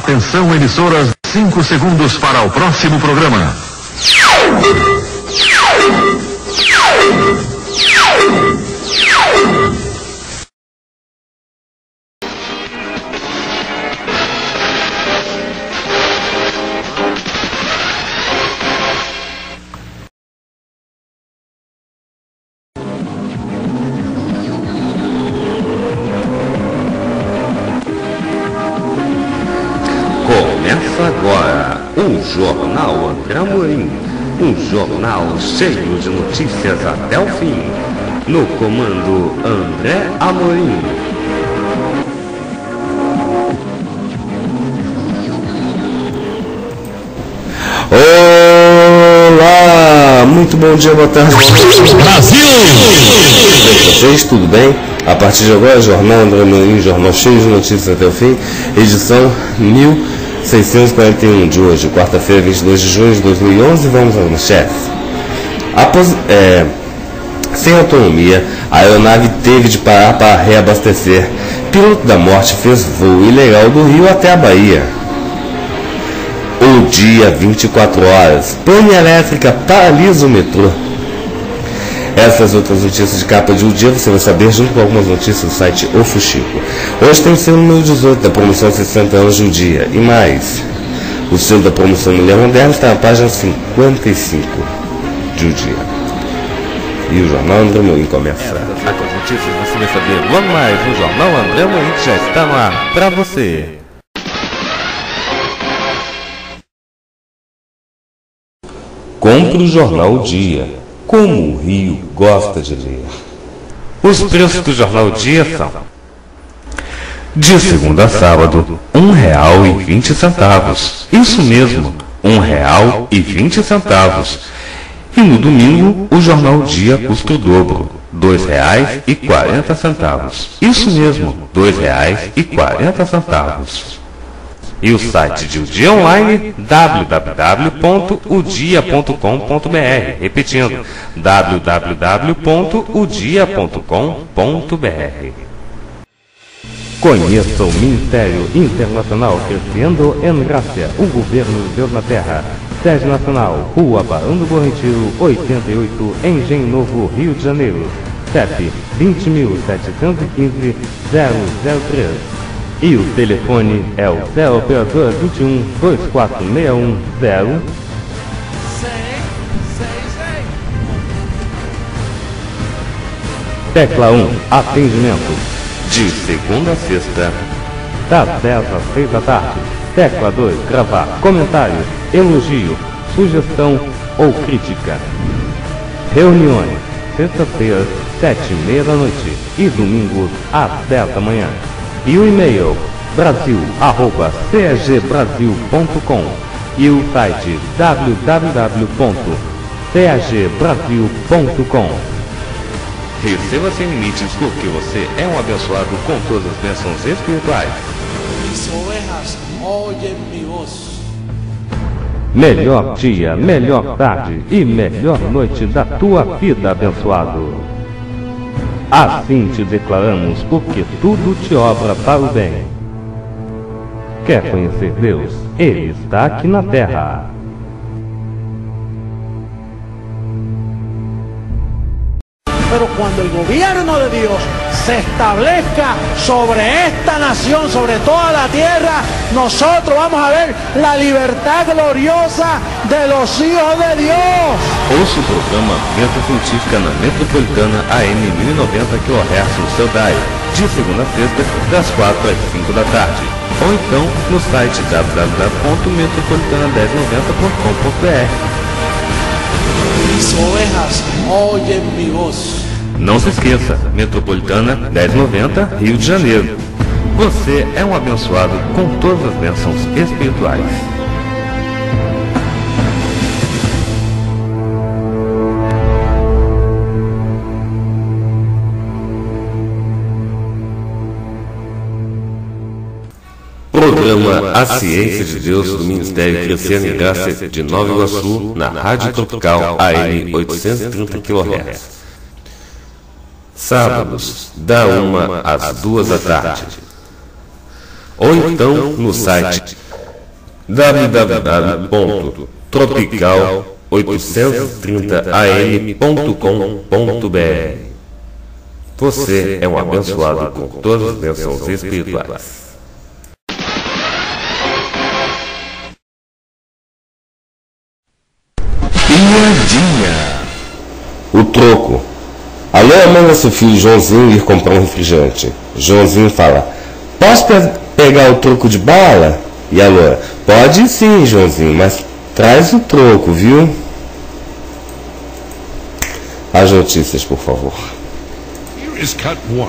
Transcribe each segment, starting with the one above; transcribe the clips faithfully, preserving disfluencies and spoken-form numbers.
Atenção, emissoras, cinco segundos para o próximo programa. Agora, o Jornal André Amorim, um jornal cheio de notícias até o fim, no comando André Amorim. Olá, muito bom dia, boa tarde, Brasil! Vocês, tudo bem? A partir de agora, Jornal André Amorim, jornal cheio de notícias até o fim, edição mil seiscentos e quarenta e um de hoje, quarta-feira, vinte e dois de junho de dois mil e onze. Vamos às manchetes. Após, é, sem autonomia, a aeronave teve de parar para reabastecer. Piloto da morte fez voo ilegal do Rio até a Bahia. O dia vinte e quatro horas. Pane elétrica paralisa o metrô. Essas outras notícias de capa de um dia você vai saber junto com algumas notícias do site O Fuxico. Hoje tem o selo número dezoito da promoção sessenta anos de um dia. E mais, o selo da promoção Mulher Moderna está na página cinquenta e cinco de um dia. E o Jornal André Amorim começa. As notícias você vai saber logo mais no Jornal André Amorim, que já está no ar para você. Compre o Jornal O Dia. Como o Rio gosta de ler. Os preços do Jornal Dia são: de segunda a sábado, um real e vinte centavos. Isso mesmo, um real e vinte centavos. E no domingo, o Jornal Dia custa o dobro, dois reais e quarenta centavos. Isso mesmo, dois reais e quarenta centavos. E o site de O Dia Online, w w w ponto o dia ponto com ponto b r. Repetindo, w w w ponto o dia ponto com ponto b r. Conheça o Ministério Internacional Crescendo em Graça, o governo de Deus na Terra. Sede Nacional, Rua Barão do Bom Retiro, oitenta e oito, Engenho Novo, Rio de Janeiro. C E P vinte mil setecentos e quinze, zero zero três. E o telefone é o zero operador vinte e um, dois quatro seis um, zero. Tecla um, atendimento. De segunda a sexta, das dez às seis da tarde. Tecla dois, gravar comentário, elogio, sugestão ou crítica. Reuniões, sexta-feira, sete e meia da noite e domingos às dez da manhã. E o e-mail brasil arroba c e g brasil ponto com e o site w w w ponto c e g brasil ponto com. Receba sem limites porque você é um abençoado com todas as bênçãos espirituais. Mis ovejas oyen mi voz. Melhor dia, melhor tarde e melhor noite da tua vida, abençoado. Assim te declaramos, porque tudo te obra para o bem. Quer conhecer Deus? Ele está aqui na terra. Pero cuando el gobierno de Dios se establezca sobre esta nación, sobre toda la tierra, nosotros vamos a ver la libertad gloriosa de los hijos de Dios. Ouça o programa Meta Científica na Metropolitana A M mil e noventa kHz no seu dial, de segunda a sexta, das quatro às cinco da tarde. Ou então no site w w w ponto metropolitana mil e noventa ponto com ponto b r. Mis ovejas oyen mi voz. Não se esqueça, Metropolitana mil e noventa, Rio de Janeiro. Você é um abençoado com todas as bênçãos espirituais. Programa A Ciência de Deus do Ministério Crescendo em Graça de Nova Iguaçu, na Rádio Tropical A M oitocentos e trinta kHz. Sábados, da uma às duas da tarde. Ou então no site w w w ponto tropical oitocentos e trinta a m ponto com ponto b r. Você é um abençoado com todas as bênçãos espirituais. Piadinha. O troco. Alô, manda seu filho Joãozinho ir comprar um refrigerante. Joãozinho fala: posso pe pegar o troco de bala? E a Loura: pode sim, Joãozinho, mas traz o troco, viu? As notícias, por favor. Here is cut one.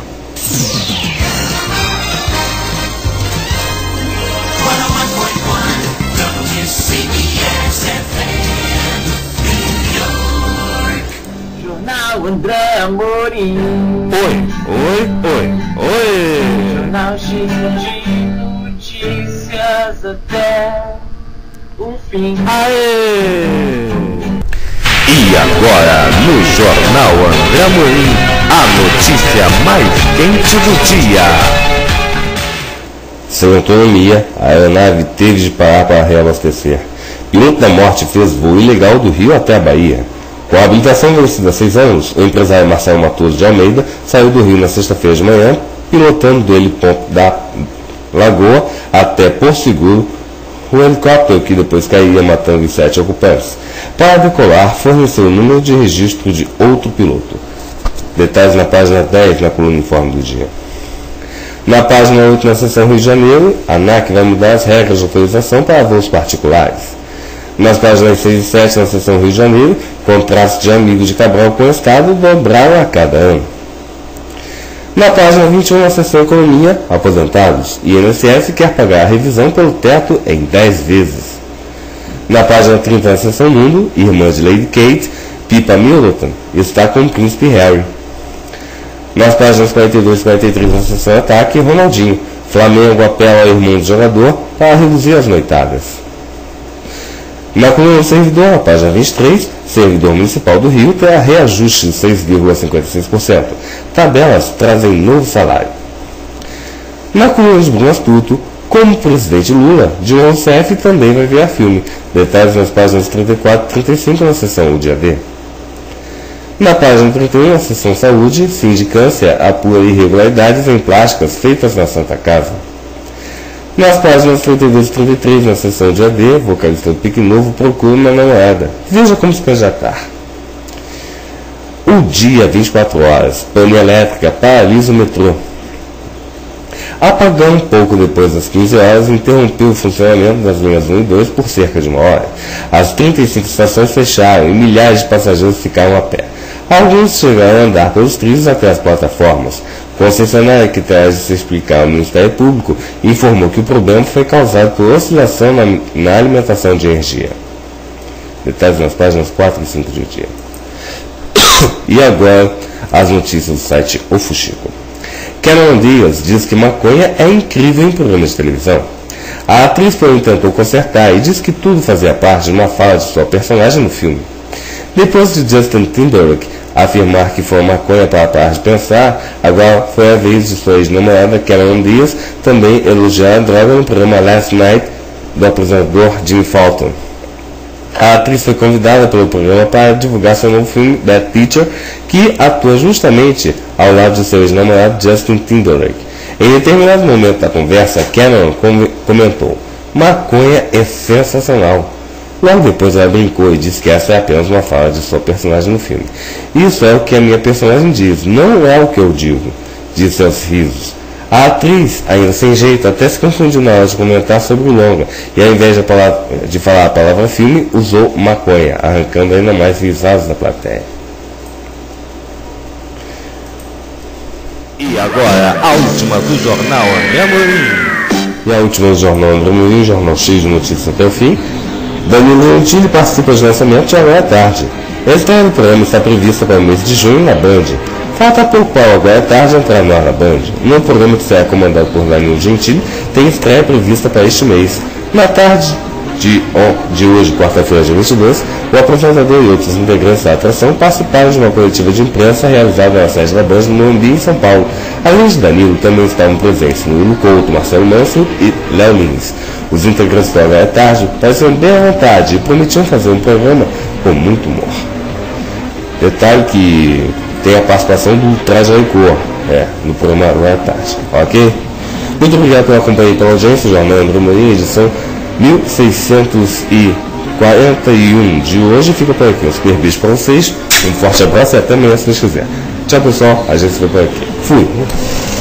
Jornal André Amorim. Oi, oi, oi, oi. Jornal cheio de notícias até o fim. Aê! E agora, no Jornal André Amorim, a notícia mais quente do dia. Sem autonomia, a aeronave teve de parar para reabastecer. Piloto da morte fez voo ilegal do Rio até a Bahia. Com a habilitação vencida há seis anos, o empresário Marcelo Matoso de Almeida saiu do Rio na sexta-feira de manhã, pilotando do heliponto da Lagoa até Porto Seguro o helicóptero que depois cairia, matando os sete ocupantes. Para decolar, forneceu o número de registro de outro piloto. Detalhes na página dez, na coluna Informe do Dia. Na página oito, na seção Rio de Janeiro, a ANAC vai mudar as regras de autorização para voos particulares. Nas páginas seis e sete, na seção Rio de Janeiro, contratos de amigos de Cabral com o Estado dobraram a cada ano. Na página vinte e um, na seção Economia, aposentados, I N S S quer pagar a revisão pelo teto em dez vezes. Na página trinta, na seção Mundo, irmã de Lady Kate, Pippa Middleton, está com o príncipe Harry. Nas páginas quarenta e dois e quarenta e três, na seção Ataque, Ronaldinho, Flamengo apela ao irmão do jogador para reduzir as noitadas. Na coluna do servidor, na página vinte e três, servidor municipal do Rio terá reajuste de seis vírgula cinquenta e seis por cento. Tabelas trazem novo salário. Na coluna de Bruno Astuto, como presidente Lula, Dilma Rousseff também vai virar filme. Detalhes nas páginas trinta e quatro e trinta e cinco, na seção O Dia D. Na página trinta e um, na seção Saúde, Sindicância apura irregularidades em plásticas feitas na Santa Casa. Nas páginas trinta e dois e trinta e três, na seção de A D, vocalista do Pique Novo procura uma namorada. Veja como se candidatar. O dia, vinte e quatro horas. Pane elétrica paralisa o metrô. Apagão pouco depois das quinze horas interrompeu o funcionamento das linhas um e dois por cerca de uma hora. As trinta e cinco estações fecharam e milhares de passageiros ficaram a pé. Alguns chegaram a andar pelos trilhos até as plataformas. Concessionária, que terá de se explicar ao Ministério Público, informou que o problema foi causado por oscilação na, na alimentação de energia. Detalhes nas páginas quatro e cinco do dia. E agora, as notícias do site O Fuxico. Cameron Diaz diz que maconha é incrível em programas de televisão. A atriz, porém, tentou consertar e disse que tudo fazia parte de uma fala de sua personagem no filme. Depois de Justin Timberlake afirmar que foi maconha para parar de pensar, agora foi a vez de sua ex-namorada Cameron Diaz também elogiar a droga no programa Last Night do apresentador Jimmy Fallon. A atriz foi convidada pelo programa para divulgar seu novo filme Bad Teacher, que atua justamente ao lado de seu ex-namorado Justin Timberlake. Em determinado momento da conversa, Cameron comentou: maconha é sensacional. Logo depois ela brincou e disse que essa é apenas uma fala de sua personagem no filme. Isso é o que a minha personagem diz, não é o que eu digo, disse aos risos. A atriz, ainda sem jeito, até se confundiu na hora de comentar sobre o longa, e ao invés de, palavra, de falar a palavra filme, usou maconha, arrancando ainda mais risadas da plateia. E agora, a última do Jornal André Amorim. E a última do Jornal André Amorim, jornal cheio de notícias até o fim. Danilo Gentili participa de lançamento de Agora é Tarde. A estreia do programa está prevista para o mês de junho na Band. Falta pouco para o Agora é Tarde entrar no ar na Band. No programa que será comandado por Danilo Gentili, tem estreia prevista para este mês. Na tarde de, de hoje, quarta-feira, dia vinte e dois, o apresentador e outros integrantes da atração participaram de uma coletiva de imprensa realizada na sede da Band no Morumbi, em São Paulo. Além de Danilo, também estavam presentes Murilo Couto, Marcelo Mansell e Léo Lins. Os integrantes do Agora é Tarde pareciam bem à vontade e prometiam fazer um programa com muito humor. Detalhe que tem a participação do Traje a Cor, é, no programa Agora é Tarde, ok? Muito obrigado pela companhia e pela audiência, Jornal André Morim, edição mil seiscentos e quarenta e um de hoje. Fica por aqui, um super beijo para vocês, um forte abraço e até amanhã se Deus quiser. Tchau pessoal, a gente se vê por aqui. Fui!